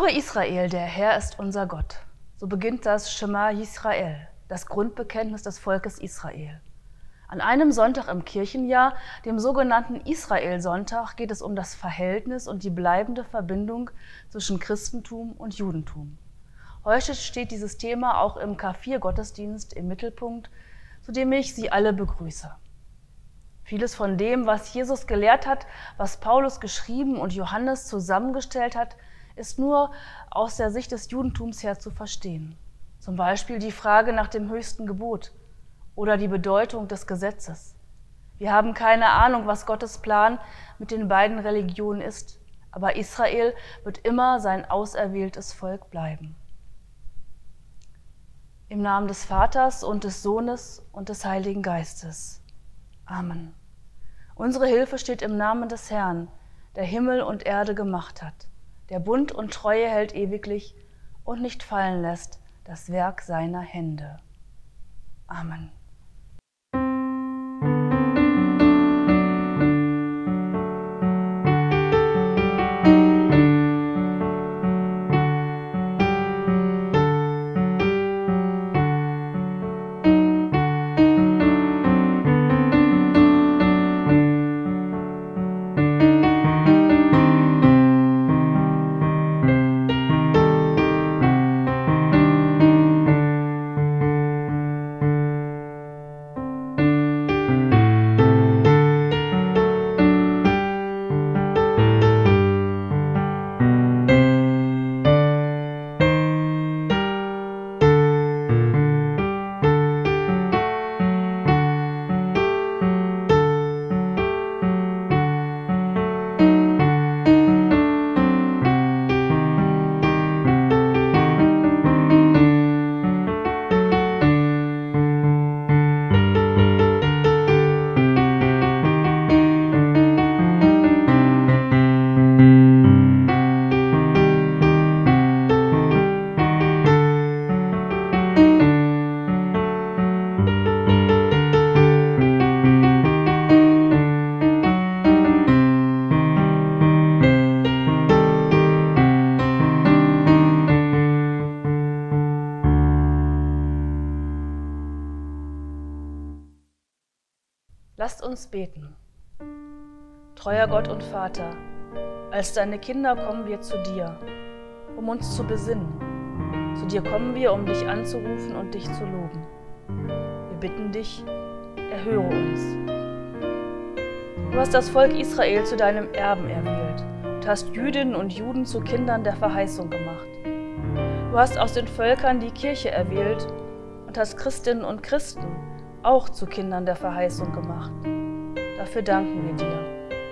Höre Israel, der Herr ist unser Gott. So beginnt das Schema Yisrael, das Grundbekenntnis des Volkes Israel. An einem Sonntag im Kirchenjahr, dem sogenannten Israel-Sonntag, geht es um das Verhältnis und die bleibende Verbindung zwischen Christentum und Judentum. Heute steht dieses Thema auch im K4-Gottesdienst im Mittelpunkt, zu dem ich Sie alle begrüße. Vieles von dem, was Jesus gelehrt hat, was Paulus geschrieben und Johannes zusammengestellt hat, ist nur aus der Sicht des Judentums her zu verstehen. Zum Beispiel die Frage nach dem höchsten Gebot oder die Bedeutung des Gesetzes. Wir haben keine Ahnung, was Gottes Plan mit den beiden Religionen ist, aber Israel wird immer sein auserwähltes Volk bleiben. Im Namen des Vaters und des Sohnes und des Heiligen Geistes. Amen. Unsere Hilfe steht im Namen des Herrn, der Himmel und Erde gemacht hat, der Bund und Treue hält ewiglich und nicht fallen lässt das Werk seiner Hände. Amen. Lasst uns beten. Treuer Gott und Vater, als deine Kinder kommen wir zu dir, um uns zu besinnen. Zu dir kommen wir, um dich anzurufen und dich zu loben. Wir bitten dich, erhöre uns. Du hast das Volk Israel zu deinem Erben erwählt und hast Jüdinnen und Juden zu Kindern der Verheißung gemacht. Du hast aus den Völkern die Kirche erwählt und hast Christinnen und Christen auch zu Kindern der Verheißung gemacht. Dafür danken wir dir.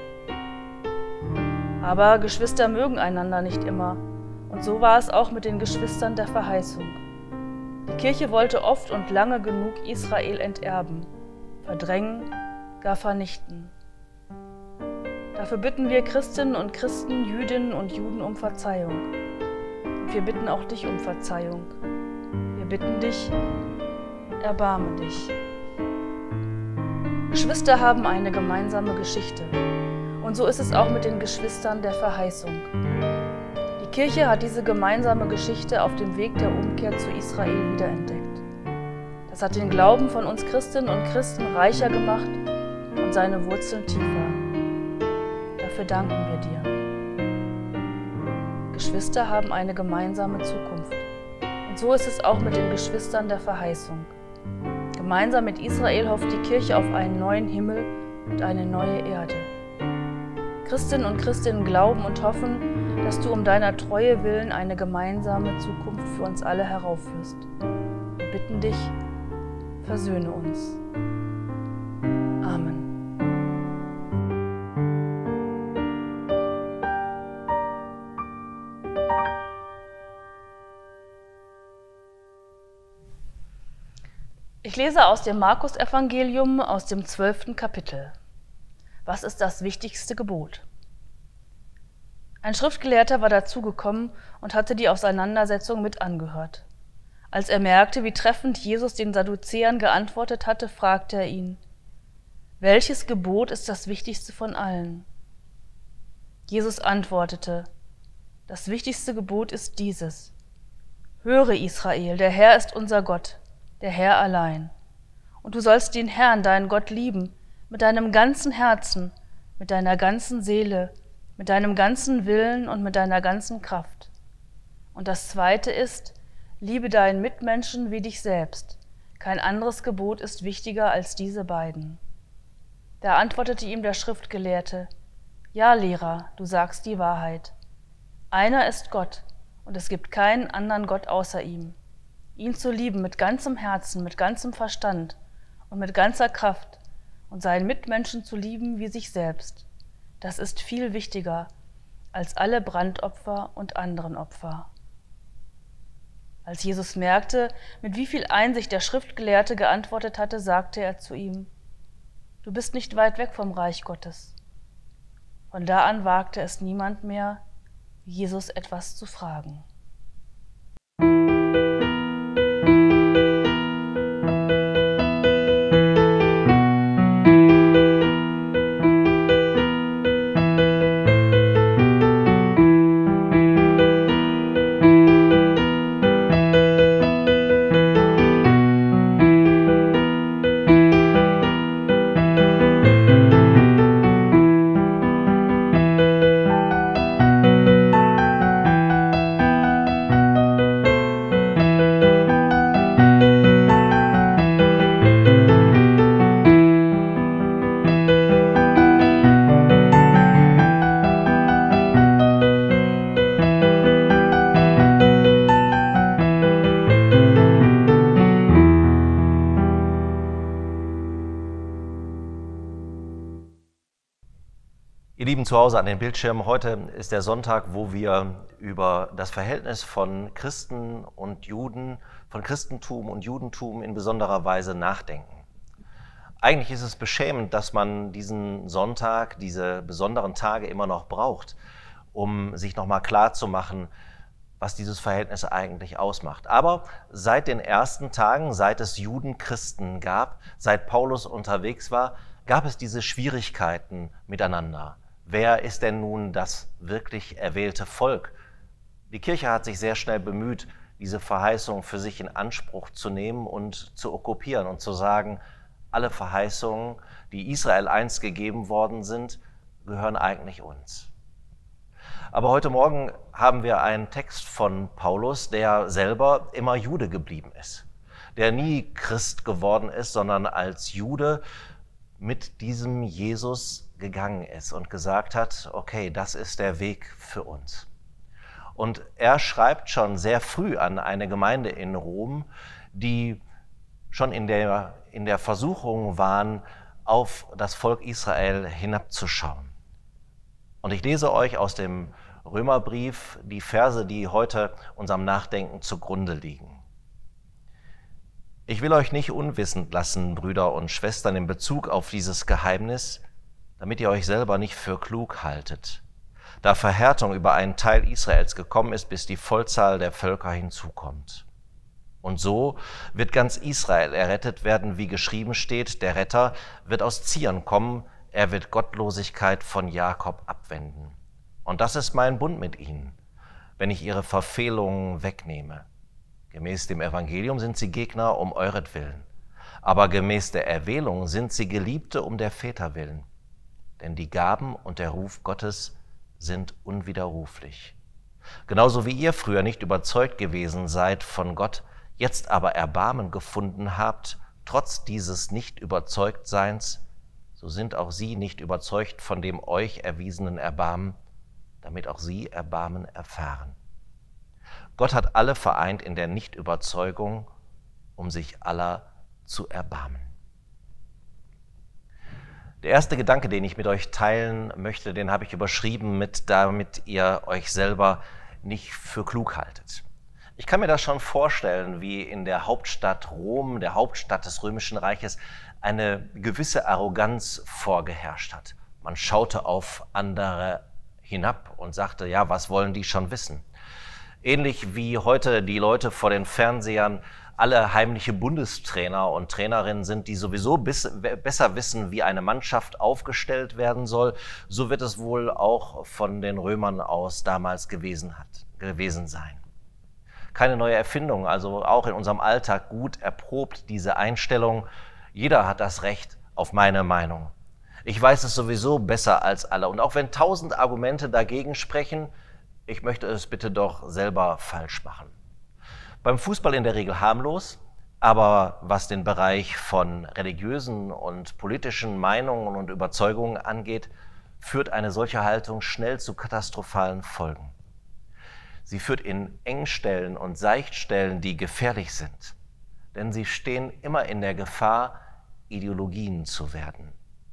Aber Geschwister mögen einander nicht immer, und so war es auch mit den Geschwistern der Verheißung. Die Kirche wollte oft und lange genug Israel enterben, verdrängen, gar vernichten. Dafür bitten wir Christinnen und Christen, Jüdinnen und Juden um Verzeihung. Und wir bitten auch dich um Verzeihung. Wir bitten dich, erbarme dich. Geschwister haben eine gemeinsame Geschichte. Und so ist es auch mit den Geschwistern der Verheißung. Die Kirche hat diese gemeinsame Geschichte auf dem Weg der Umkehr zu Israel wiederentdeckt. Das hat den Glauben von uns Christinnen und Christen reicher gemacht und seine Wurzeln tiefer. Dafür danken wir dir. Geschwister haben eine gemeinsame Zukunft. Und so ist es auch mit den Geschwistern der Verheißung. Gemeinsam mit Israel hofft die Kirche auf einen neuen Himmel und eine neue Erde. Christinnen und Christinnen glauben und hoffen, dass du um deiner Treue willen eine gemeinsame Zukunft für uns alle heraufführst. Wir bitten dich, versöhne uns. Amen. Ich lese aus dem Markus-Evangelium aus dem 12. Kapitel. Was ist das wichtigste Gebot? Ein Schriftgelehrter war dazugekommen und hatte die Auseinandersetzung mit angehört. Als er merkte, wie treffend Jesus den Sadduzäern geantwortet hatte, fragte er ihn: Welches Gebot ist das wichtigste von allen? Jesus antwortete: Das wichtigste Gebot ist dieses: Höre, Israel, der Herr ist unser Gott, der Herr allein. Und du sollst den Herrn, deinen Gott, lieben, mit deinem ganzen Herzen, mit deiner ganzen Seele, mit deinem ganzen Willen und mit deiner ganzen Kraft. Und das zweite ist: Liebe deinen Mitmenschen wie dich selbst. Kein anderes Gebot ist wichtiger als diese beiden. Da antwortete ihm der Schriftgelehrte: Ja, Lehrer, du sagst die Wahrheit. Einer ist Gott, und es gibt keinen anderen Gott außer ihm. Ihn zu lieben mit ganzem Herzen, mit ganzem Verstand und mit ganzer Kraft und seinen Mitmenschen zu lieben wie sich selbst, das ist viel wichtiger als alle Brandopfer und anderen Opfer. Als Jesus merkte, mit wie viel Einsicht der Schriftgelehrte geantwortet hatte, sagte er zu ihm: Du bist nicht weit weg vom Reich Gottes. Von da an wagte es niemand mehr, Jesus etwas zu fragen. Ihr Lieben zu Hause an den Bildschirmen, heute ist der Sonntag, wo wir über das Verhältnis von Christen und Juden, von Christentum und Judentum in besonderer Weise nachdenken. Eigentlich ist es beschämend, dass man diesen Sonntag, diese besonderen Tage immer noch braucht, um sich nochmal klarzumachen, was dieses Verhältnis eigentlich ausmacht. Aber seit den ersten Tagen, seit es Juden-Christen gab, seit Paulus unterwegs war, gab es diese Schwierigkeiten miteinander. Wer ist denn nun das wirklich erwählte Volk? Die Kirche hat sich sehr schnell bemüht, diese Verheißung für sich in Anspruch zu nehmen und zu okkupieren und zu sagen, alle Verheißungen, die Israel einst gegeben worden sind, gehören eigentlich uns. Aber heute Morgen haben wir einen Text von Paulus, der selber immer Jude geblieben ist, der nie Christ geworden ist, sondern als Jude mit diesem Jesus gegangen ist und gesagt hat, okay, das ist der Weg für uns. Und er schreibt schon sehr früh an eine Gemeinde in Rom, die schon in der Versuchung waren, auf das Volk Israel hinabzuschauen. Und ich lese euch aus dem Römerbrief die Verse, die heute unserem Nachdenken zugrunde liegen. Ich will euch nicht unwissend lassen, Brüder und Schwestern, in Bezug auf dieses Geheimnis, damit ihr euch selber nicht für klug haltet, da Verhärtung über einen Teil Israels gekommen ist, bis die Vollzahl der Völker hinzukommt. Und so wird ganz Israel errettet werden, wie geschrieben steht, der Retter wird aus Zion kommen, er wird Gottlosigkeit von Jakob abwenden. Und das ist mein Bund mit ihnen, wenn ich ihre Verfehlungen wegnehme. Gemäß dem Evangelium sind sie Gegner um euretwillen, aber gemäß der Erwählung sind sie Geliebte um der Väter willen. Denn die Gaben und der Ruf Gottes sind unwiderruflich. Genauso wie ihr früher nicht überzeugt gewesen seid von Gott, jetzt aber Erbarmen gefunden habt, trotz dieses Nicht-Überzeugtseins, so sind auch sie nicht überzeugt von dem euch erwiesenen Erbarmen, damit auch sie Erbarmen erfahren. Gott hat alle vereint in der Nichtüberzeugung, um sich aller zu erbarmen. Der erste Gedanke, den ich mit euch teilen möchte, den habe ich überschrieben mit, damit ihr euch selber nicht für klug haltet. Ich kann mir das schon vorstellen, wie in der Hauptstadt Rom, der Hauptstadt des Römischen Reiches, eine gewisse Arroganz vorgeherrscht hat. Man schaute auf andere hinab und sagte, ja, was wollen die schon wissen? Ähnlich wie heute die Leute vor den Fernsehern alle heimliche Bundestrainer und Trainerinnen sind, die sowieso besser wissen, wie eine Mannschaft aufgestellt werden soll, so wird es wohl auch von den Römern aus damals gewesen sein. Keine neue Erfindung, also auch in unserem Alltag gut erprobt diese Einstellung. Jeder hat das Recht auf meine Meinung. Ich weiß es sowieso besser als alle. Und auch wenn 1000 Argumente dagegen sprechen, ich möchte es bitte doch selber falsch machen. Beim Fußball in der Regel harmlos, aber was den Bereich von religiösen und politischen Meinungen und Überzeugungen angeht, führt eine solche Haltung schnell zu katastrophalen Folgen. Sie führt in Engstellen und Seichtstellen, die gefährlich sind, denn sie stehen immer in der Gefahr, Ideologien zu werden.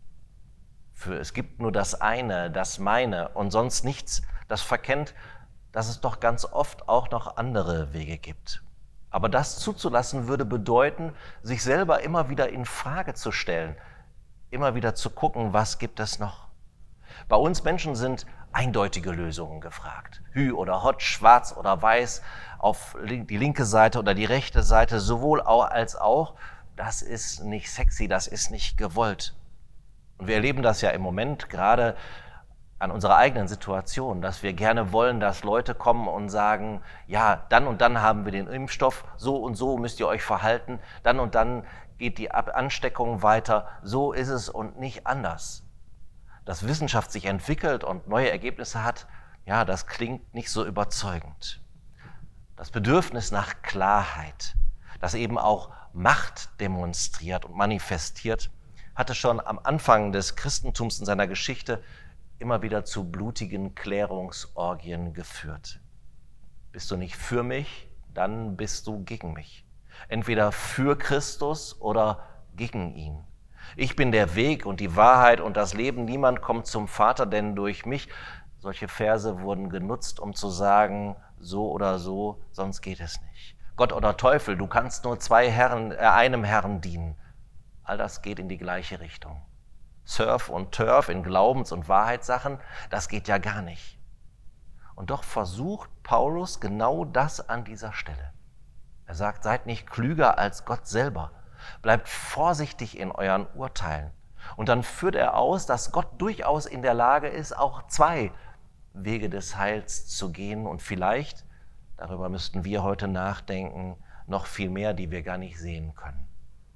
Es gibt nur das eine, das meine und sonst nichts, das verkennt, dass es doch ganz oft auch noch andere Wege gibt. Aber das zuzulassen würde bedeuten, sich selber immer wieder in Frage zu stellen, immer wieder zu gucken, was gibt es noch. Bei uns Menschen sind eindeutige Lösungen gefragt. Hü oder Hot, schwarz oder weiß, auf die linke Seite oder die rechte Seite, sowohl als auch. Das ist nicht sexy, das ist nicht gewollt. Und wir erleben das ja im Moment gerade an unserer eigenen Situation, dass wir gerne wollen, dass Leute kommen und sagen, ja, dann und dann haben wir den Impfstoff, so und so müsst ihr euch verhalten, dann und dann geht die Ansteckung weiter, so ist es und nicht anders. Dass Wissenschaft sich entwickelt und neue Ergebnisse hat, ja, das klingt nicht so überzeugend. Das Bedürfnis nach Klarheit, das eben auch Macht demonstriert und manifestiert, hatte schon am Anfang des Christentums in seiner Geschichte immer wieder zu blutigen Klärungsorgien geführt. Bist du nicht für mich, dann bist du gegen mich. Entweder für Christus oder gegen ihn. Ich bin der Weg und die Wahrheit und das Leben. Niemand kommt zum Vater, denn durch mich. Solche Verse wurden genutzt, um zu sagen, so oder so, sonst geht es nicht. Gott oder Teufel, du kannst nur einem Herrn dienen. All das geht in die gleiche Richtung. Surf und Turf in Glaubens- und Wahrheitssachen, das geht ja gar nicht. Und doch versucht Paulus genau das an dieser Stelle. Er sagt, seid nicht klüger als Gott selber. Bleibt vorsichtig in euren Urteilen. Und dann führt er aus, dass Gott durchaus in der Lage ist, auch 2 Wege des Heils zu gehen. Und vielleicht, darüber müssten wir heute nachdenken, noch viel mehr, die wir gar nicht sehen können.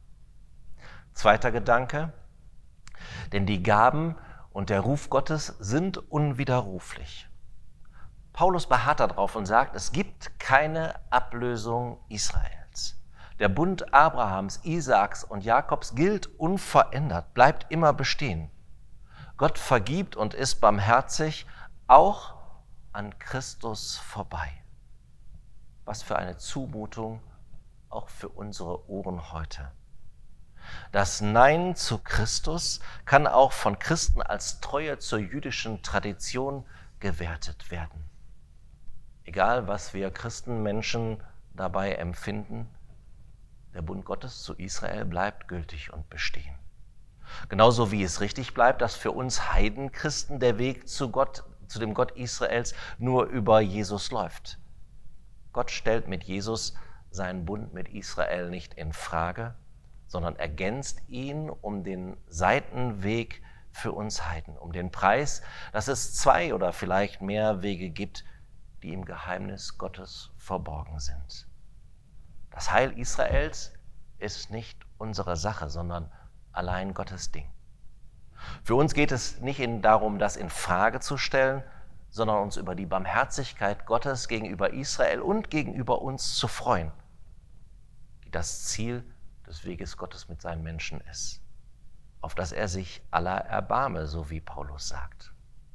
Zweiter Gedanke. Denn die Gaben und der Ruf Gottes sind unwiderruflich. Paulus beharrt darauf und sagt, es gibt keine Ablösung Israels. Der Bund Abrahams, Isaaks und Jakobs gilt unverändert, bleibt immer bestehen. Gott vergibt und ist barmherzig, auch an Christus vorbei. Was für eine Zumutung, auch für unsere Ohren heute. Das Nein zu Christus kann auch von Christen als Treue zur jüdischen Tradition gewertet werden. Egal, was wir Christenmenschen dabei empfinden, der Bund Gottes zu Israel bleibt gültig und bestehen. Genauso wie es richtig bleibt, dass für uns Heidenchristen der Weg zu dem Gott Israels nur über Jesus läuft. Gott stellt mit Jesus seinen Bund mit Israel nicht in Frage, sondern ergänzt ihn um den Seitenweg für uns Heiden, um den Preis, dass es 2 oder vielleicht mehr Wege gibt, die im Geheimnis Gottes verborgen sind. Das Heil Israels ist nicht unsere Sache, sondern allein Gottes Ding. Für uns geht es nicht darum, das in Frage zu stellen, sondern uns über die Barmherzigkeit Gottes gegenüber Israel und gegenüber uns zu freuen, die das Ziel des Weges Gottes mit seinen Menschen ist, auf das er sich aller erbarme, so wie Paulus sagt.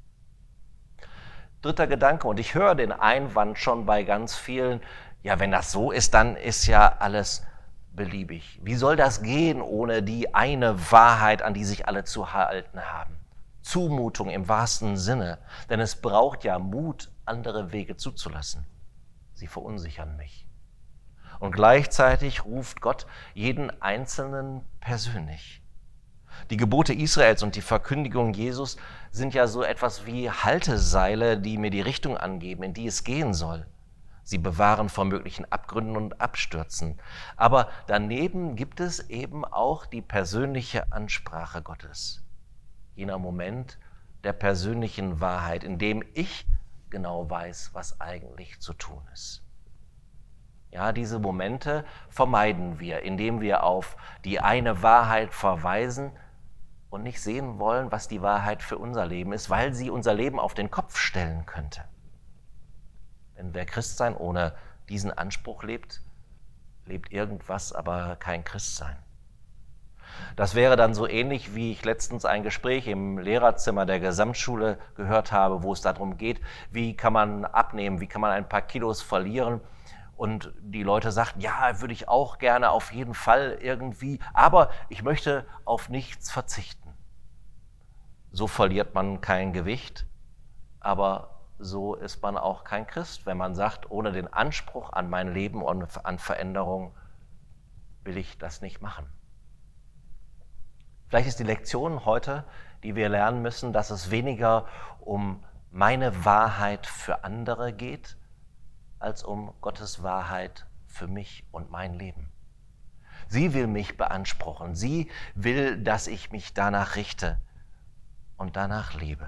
Dritter Gedanke, und ich höre den Einwand schon bei ganz vielen, ja, wenn das so ist, dann ist ja alles beliebig. Wie soll das gehen ohne die eine Wahrheit, an die sich alle zu halten haben? Zumutung im wahrsten Sinne, denn es braucht ja Mut, andere Wege zuzulassen. Sie verunsichern mich. Und gleichzeitig ruft Gott jeden Einzelnen persönlich. Die Gebote Israels und die Verkündigung Jesus sind ja so etwas wie Halteseile, die mir die Richtung angeben, in die es gehen soll. sie bewahren vor möglichen Abgründen und Abstürzen. Aber daneben gibt es eben auch die persönliche Ansprache Gottes. Jener Moment der persönlichen Wahrheit, in dem ich genau weiß, was eigentlich zu tun ist. Ja, diese Momente vermeiden wir, indem wir auf die eine Wahrheit verweisen und nicht sehen wollen, was die Wahrheit für unser Leben ist, weil sie unser Leben auf den Kopf stellen könnte. Denn wer Christsein ohne diesen Anspruch lebt, lebt irgendwas, aber kein Christsein. Das wäre dann so ähnlich, wie ich letztens ein Gespräch im Lehrerzimmer der Gesamtschule gehört habe, wo es darum geht, wie kann man abnehmen, wie kann man ein paar Kilos verlieren. Und die Leute sagten, ja, würde ich auch gerne auf jeden Fall irgendwie, aber ich möchte auf nichts verzichten. So verliert man kein Gewicht, aber so ist man auch kein Christ, wenn man sagt, ohne den Anspruch an mein Leben und an Veränderung will ich das nicht machen. Vielleicht ist die Lektion heute, die wir lernen müssen, dass es weniger um meine Wahrheit für andere geht, als um Gottes Wahrheit für mich und mein Leben. Sie will mich beanspruchen. Sie will, dass ich mich danach richte und danach lebe.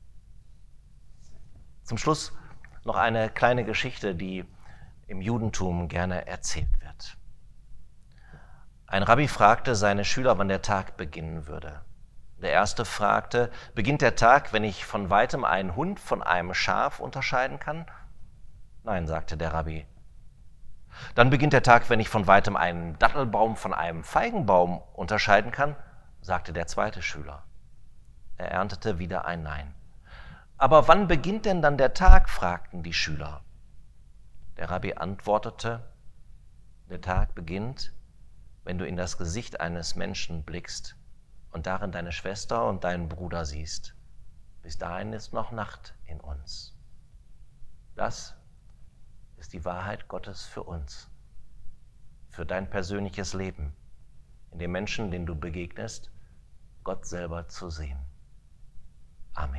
Zum Schluss noch eine kleine Geschichte, die im Judentum gerne erzählt wird. Ein Rabbi fragte seine Schüler, wann der Tag beginnen würde. Der erste fragte, beginnt der Tag, wenn ich von weitem einen Hund von einem Schaf unterscheiden kann? Nein, sagte der Rabbi. Dann beginnt der Tag, wenn ich von weitem einen Dattelbaum von einem Feigenbaum unterscheiden kann, sagte der zweite Schüler. Er erntete wieder ein Nein. Aber wann beginnt denn dann der Tag? Fragten die Schüler. Der Rabbi antwortete, der Tag beginnt, wenn du in das Gesicht eines Menschen blickst und darin deine Schwester und deinen Bruder siehst. Bis dahin ist noch Nacht in uns. Das ist die Wahrheit Gottes für uns, für dein persönliches Leben, in dem Menschen, den du begegnest, Gott selber zu sehen. Amen.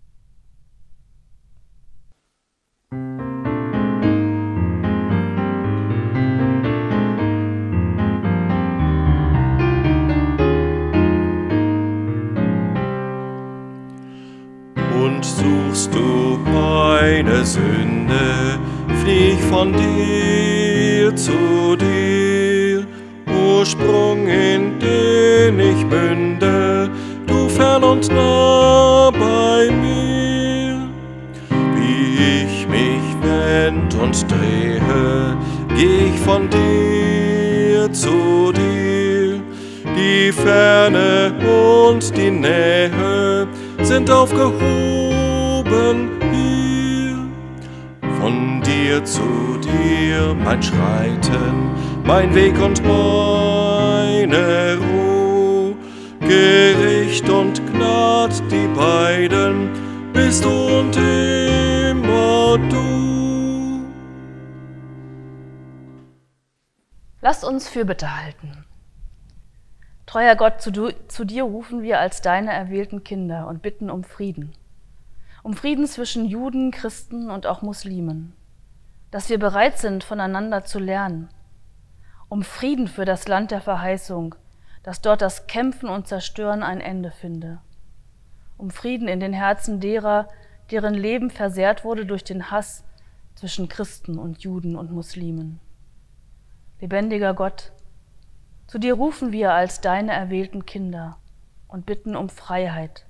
Und suchst du meine Sünde, flieh ich von dir zu dir. Ursprung, in den ich münde, du fern und nah bei mir. Wie ich mich wend und drehe, geh ich von dir zu dir. Die Ferne und die Nähe sind aufgehoben hier. Von dir zu dir mein Schreiten, mein Weg und meine Ruhe. Gericht und Gnad, die beiden, bist du und immer du. Lasst uns Fürbitte halten. Treuer Gott, zu dir rufen wir als deine erwählten Kinder und bitten um Frieden. Um Frieden zwischen Juden, Christen und auch Muslimen. Dass wir bereit sind, voneinander zu lernen. Um Frieden für das Land der Verheißung, dass dort das Kämpfen und Zerstören ein Ende finde. Um Frieden in den Herzen derer, deren Leben versehrt wurde durch den Hass zwischen Christen und Juden und Muslimen. Lebendiger Gott, zu dir rufen wir als deine erwählten Kinder und bitten um Freiheit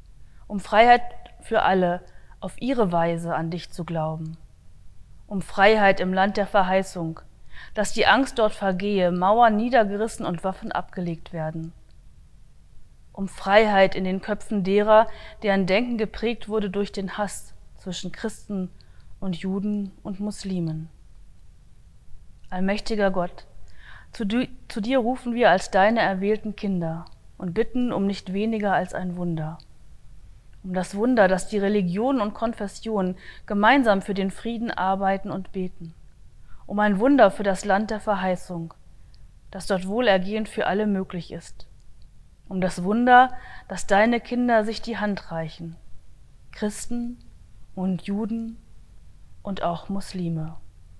für alle, auf ihre Weise an dich zu glauben, um Freiheit im Land der Verheißung, dass die Angst dort vergehe, Mauern niedergerissen und Waffen abgelegt werden, um Freiheit in den Köpfen derer, deren Denken geprägt wurde durch den Hass zwischen Christen und Juden und Muslimen. Allmächtiger Gott, zu dir rufen wir als deine erwählten Kinder und bitten um nicht weniger als ein Wunder. Um das Wunder, dass die Religionen und Konfessionen gemeinsam für den Frieden arbeiten und beten. Um ein Wunder für das Land der Verheißung, dass dort Wohlergehen für alle möglich ist. Um das Wunder, dass deine Kinder sich die Hand reichen, Christen und Juden und auch Muslime.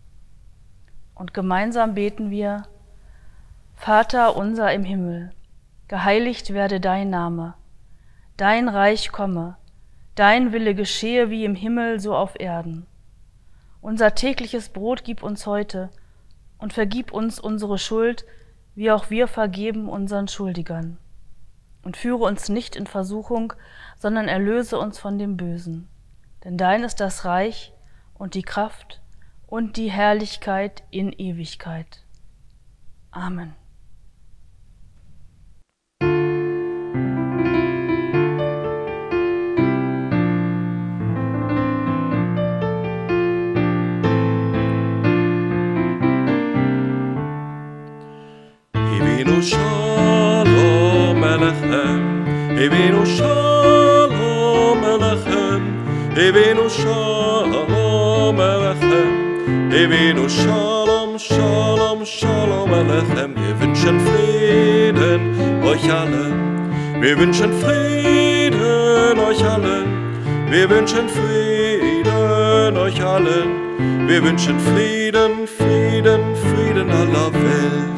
und gemeinsam beten wir: Vater unser im Himmel, geheiligt werde dein Name, dein Reich komme, dein Wille geschehe wie im Himmel, so auf Erden. Unser tägliches Brot gib uns heute und vergib uns unsere Schuld, wie auch wir vergeben unseren Schuldigern. Und führe uns nicht in Versuchung, sondern erlöse uns von dem Bösen. Denn dein ist das Reich und die Kraft und die Herrlichkeit in Ewigkeit. Amen. Ebeinu Shalom Alechem, Ebeinu Shalom Alechem, Ebeinu Shalom Alechem, Ebeinu Shalom, Shalom, Shalom Alechem. Wir wünschen Frieden euch allen, wir wünschen Frieden euch allen, wir wünschen Frieden euch allen, wir wünschen Frieden, Frieden, Frieden aller Welt.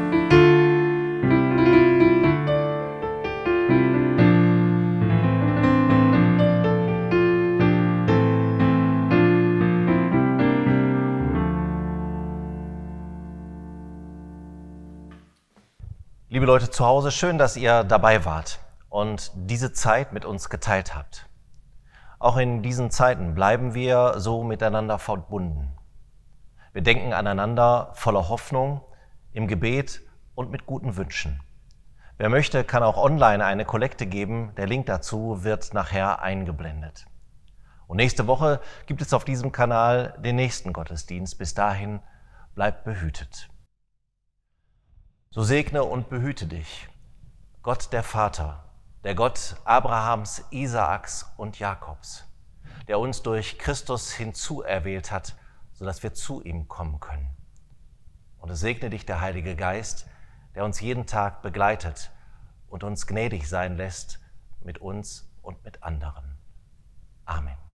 Liebe Leute zu Hause, schön, dass ihr dabei wart und diese Zeit mit uns geteilt habt. Auch in diesen Zeiten bleiben wir so miteinander verbunden. Wir denken aneinander voller Hoffnung, im Gebet und mit guten Wünschen. Wer möchte, kann auch online eine Kollekte geben. Der Link dazu wird nachher eingeblendet. Und nächste Woche gibt es auf diesem Kanal den nächsten Gottesdienst. Bis dahin, bleibt behütet. So segne und behüte dich Gott der Vater, der Gott Abrahams, Isaaks und Jakobs, der uns durch Christus hinzuerwählt hat, sodass wir zu ihm kommen können. Und es segne dich der Heilige Geist, der uns jeden Tag begleitet und uns gnädig sein lässt mit uns und mit anderen. Amen.